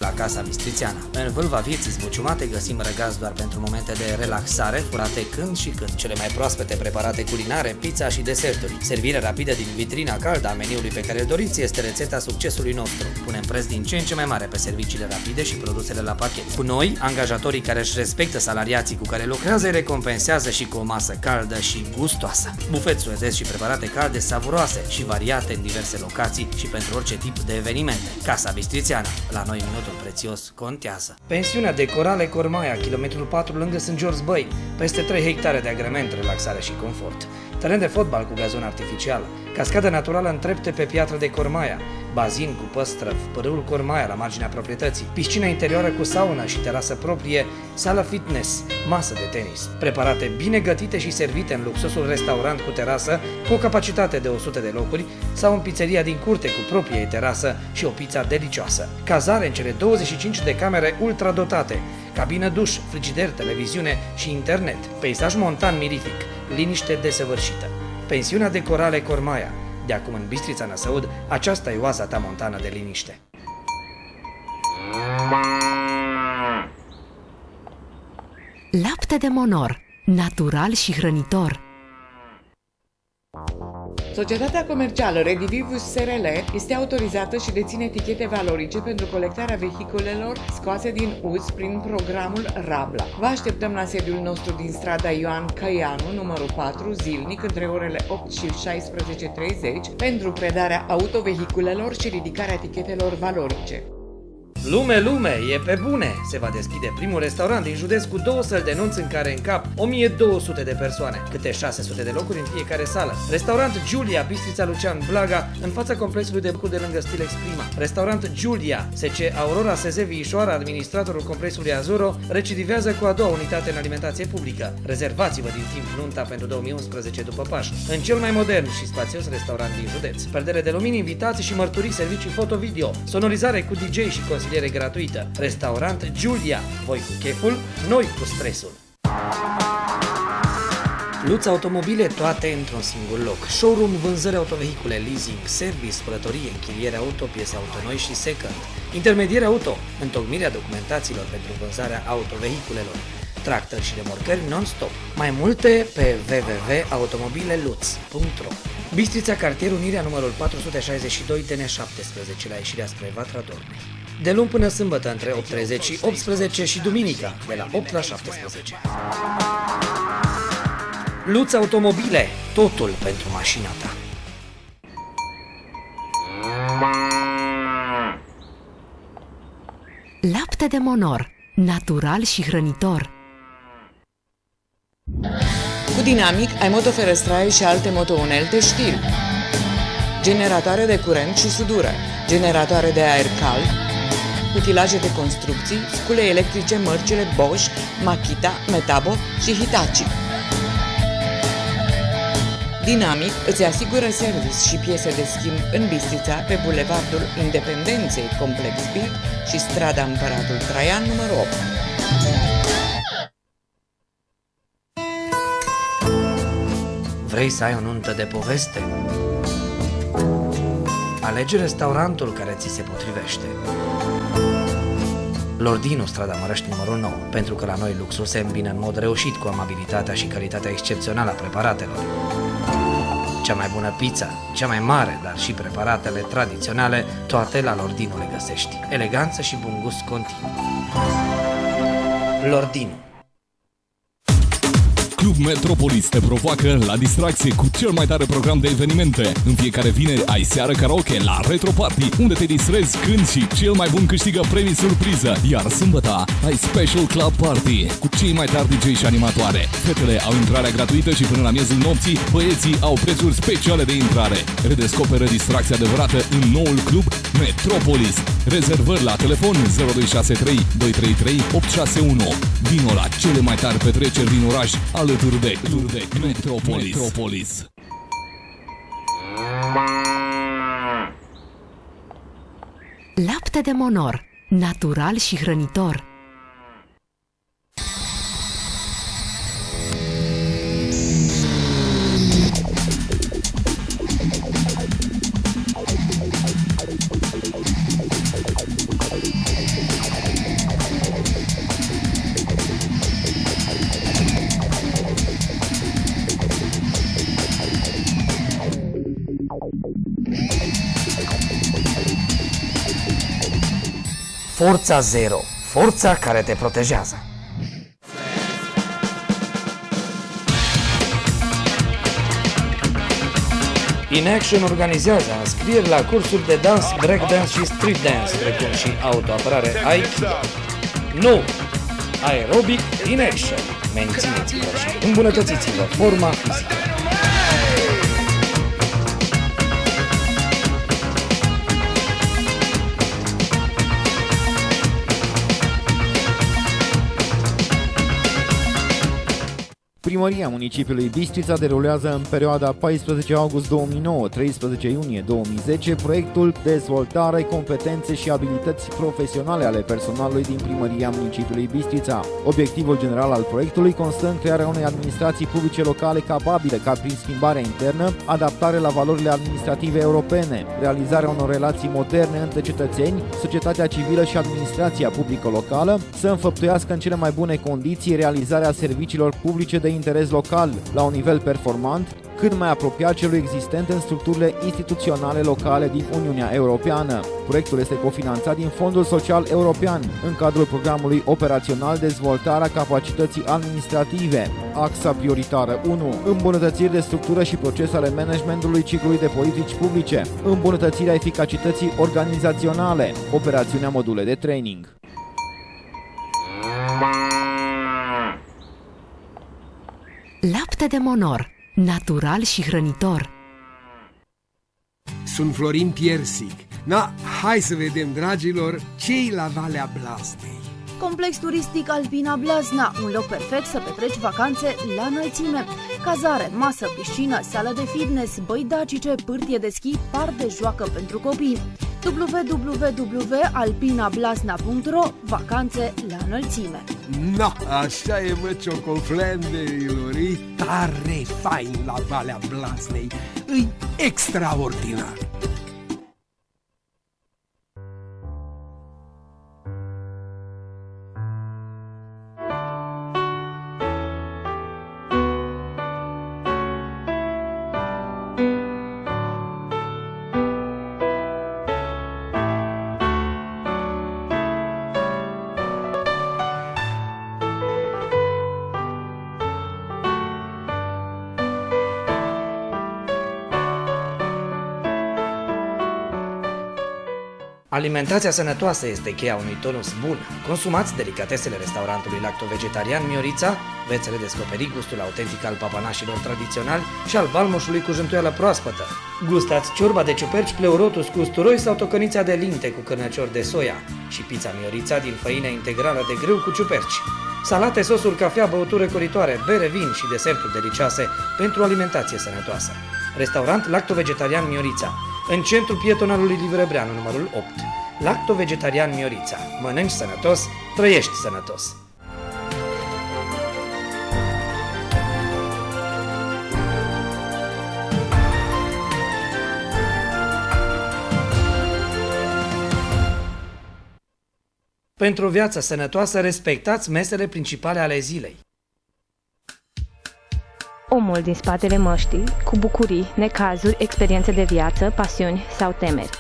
la Casa Bistrițeana. În vâlva vieții zbuciumate găsim răgaz doar pentru momente de relaxare, furate când și când cele mai proaspete preparate culinare, pizza și deserturi. Servirea rapidă din vitrina caldă a meniului pe care îl doriți este rețeta succesului nostru. Punem preț din ce în ce mai mare pe serviciile rapide și produsele la pachet. Cu noi, angajatorii care își respectă salariații cu care lucrează îi recompensează și cu o masă caldă și gustoasă. Bufet suedez și preparate calde savuroase și variate în diverse locații și pentru orice tip de evenimente. Casa Bistrițeana. La noi minutul prețios contează. Pensiunea de Corale Cormaia, kilometrul 4 lângă St. George Bay, peste 3 hectare de agrement, relaxare și confort. Teren de fotbal cu gazon artificial, cascadă naturală în trepte pe piatră de Cormaia, bazin cu păstrăv, pârâul Cormaia la marginea proprietății, piscina interioară cu saună și terasă proprie, sală fitness, masă de tenis. Preparate bine gătite și servite în luxosul restaurant cu terasă, cu o capacitate de 100 de locuri, sau în pizzeria din curte cu proprie terasă și o pizza delicioasă. Cazare în cele 25 de camere ultradotate, cabină duș, frigider, televiziune și internet, peisaj montan mirific, liniște desăvârșită. Pensiunea de Corale Cormaia. De acum în Bistrița Năsăud, aceasta e oaza ta montană de liniște. Lapte de Monor, natural și hrănitor. Societatea comercială Redivivus SRL este autorizată și deține etichete valorice pentru colectarea vehiculelor scoase din uz prin programul Rabla. Vă așteptăm la sediul nostru din strada Ioan Căianu, numărul 4, zilnic, între orele 8 și 16:30, pentru predarea autovehiculelor și ridicarea etichetelor valorice. Lume, e pe bune! Se va deschide primul restaurant din județ cu 2 săli de nunți în care încap 1200 de persoane, câte 600 de locuri în fiecare sală. Restaurant Giulia, Bistrița Lucian Blaga, în fața complexului de bucuri de lângă Stilex Prima. Restaurant Giulia, SC Aurora Seze Viișoara, administratorul complexului Azuro, recidivează cu a doua unitate în alimentație publică. Rezervați-vă din timp nunta pentru 2011 după Paști, în cel mai modern și spațios restaurant din județ. Perdere de lumini, invitații și mărturii, servicii foto-video, sonorizare cu DJ și consiliere gratuită. Restaurant Giulia. Voi cu cheful, noi cu stresul. Luț Automobile, toate într-un singur loc. Showroom, vânzări autovehicule, leasing, service, spălătorie, închiriere auto, piese auto noi și second. Intermediere auto, întocmirea documentațiilor pentru vânzarea autovehiculelor. Tractări și remorcări non-stop. Mai multe pe www.automobileluț.ro. Bistrița, cartier Unirea, numărul 462, TN17, la ieșirea spre Vatra Dornei. De luni până sâmbătă între 8:30 și 18 și duminica de la 8 la 17. Luț Automobile, totul pentru mașina ta. Lapte de Monor, natural și hrănitor. Cu Dinamic ai motoferestraie și alte motounelte stil. Generatoare de curent și sudură, generatoare de aer cald, utilaje de construcții, scule electrice mărcile Bosch, Makita, Metabo și Hitachi. Dinamic îți asigură service și piese de schimb în Bistrița, pe Bulevardul Independenței, Complex Bild și strada Împăratul Traian, numărul 8. Vrei să ai o nuntă de poveste? Alege restaurantul care ți se potrivește. Lordinu, strada Mărăști, numărul 9, pentru că la noi luxul se îmbină în mod reușit cu amabilitatea și calitatea excepțională a preparatelor. Cea mai bună pizza, cea mai mare, dar și preparatele tradiționale, toate la Lordinu le găsești. Eleganță și bun gust continuu. Lordinu. Club Metropolis te provoacă la distracție cu cel mai tare program de evenimente. În fiecare vineri ai seară karaoke la Retro Party, unde te distrezi când și cel mai bun câștigă premii surpriză. Iar sâmbătă ai Special Club Party cu cei mai tari DJ și animatoare. Fetele au intrarea gratuită și până la miezul nopții, băieții au prețuri speciale de intrare. Redescoperă distracția adevărată în noul club Metropolis. Rezervări la telefon 0263 233 861. Vino la cele mai tari petreceri din oraș alături de Metropolis. Lapte de Monor, natural și hrănitor. Forța Zero, forța care te protejează. In Action organizează înscrieri la cursuri de dans, breakdance și street dance, precum și autoapărare Aikido. Nu! Aerobic In Action. Mențineți-vă și îmbunătățiți-vă forma fizică. Primăria municipiului Bistrița derulează în perioada 14 august 2009-13 iunie 2010 proiectul Dezvoltare, competențe și abilități profesionale ale personalului din Primăria municipiului Bistrița. Obiectivul general al proiectului constă în crearea unei administrații publice locale capabile ca prin schimbarea internă, adaptare la valorile administrative europene, realizarea unor relații moderne între cetățeni, societatea civilă și administrația publică locală, să înfăptuiască în cele mai bune condiții realizarea serviciilor publice de interes local la un nivel performant, cât mai apropiat celui existent în structurile instituționale locale din Uniunea Europeană. Proiectul este cofinanțat din Fondul Social European, în cadrul programului operațional Dezvoltarea capacității administrative. Axa prioritară 1. Îmbunătățiri de structură și proces ale managementului ciclului de politici publice. Îmbunătățirea eficacității organizaționale. Operațiunea module de training. Lapte de Monor, natural și hrănitor. Sunt Florin Piersic. Hai să vedem, dragilor, ce-i la Valea Blaznei. Complex turistic Alpina Blazna, un loc perfect să petreci vacanțe la înălțime. Cazare, masă, piscină, sală de fitness, băi dacice, pârtie de schi, parc de joacă pentru copii. www.alpinablazna.ro. Vacanțe la înălțime. Așa e, mă, ciocoflenderilor, e tare fain la Valea Blaznei, e extraordinar. Alimentația sănătoasă este cheia unui tonus bun. Consumați delicatesele restaurantului lacto-vegetarian Miorița, veți redescoperi gustul autentic al papanașilor tradiționali și al balmușului cu jântuială proaspătă. Gustați ciorba de ciuperci pleurotus cu usturoi sau tocănița de linte cu cârnăciori de soia și pizza Miorița din făină integrală de grâu cu ciuperci. Salate, sosuri, cafea, băuturi recolitoare, bere, vin și deserturi delicioase pentru o alimentație sănătoasă. Restaurant lacto-vegetarian Miorița, în centrul pietonalului Livrebreanu, numărul 8. Lacto-vegetarian Miorița. Mănânci sănătos, trăiești sănătos. Pentru o viață sănătoasă, respectați mesele principale ale zilei. Omul din spatele măștii, cu bucurii, necazuri, experiențe de viață, pasiuni sau temeri.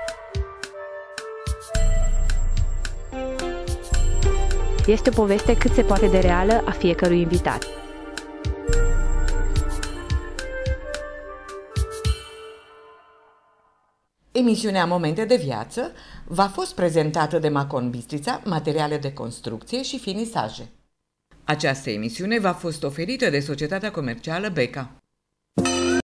Este o poveste cât se poate de reală a fiecărui invitat. Emisiunea Momente de Viață v-a fost prezentată de Macon Bistrița, materiale de construcție și finisaje. Această emisiune v-a fost oferită de Societatea Comercială Beca.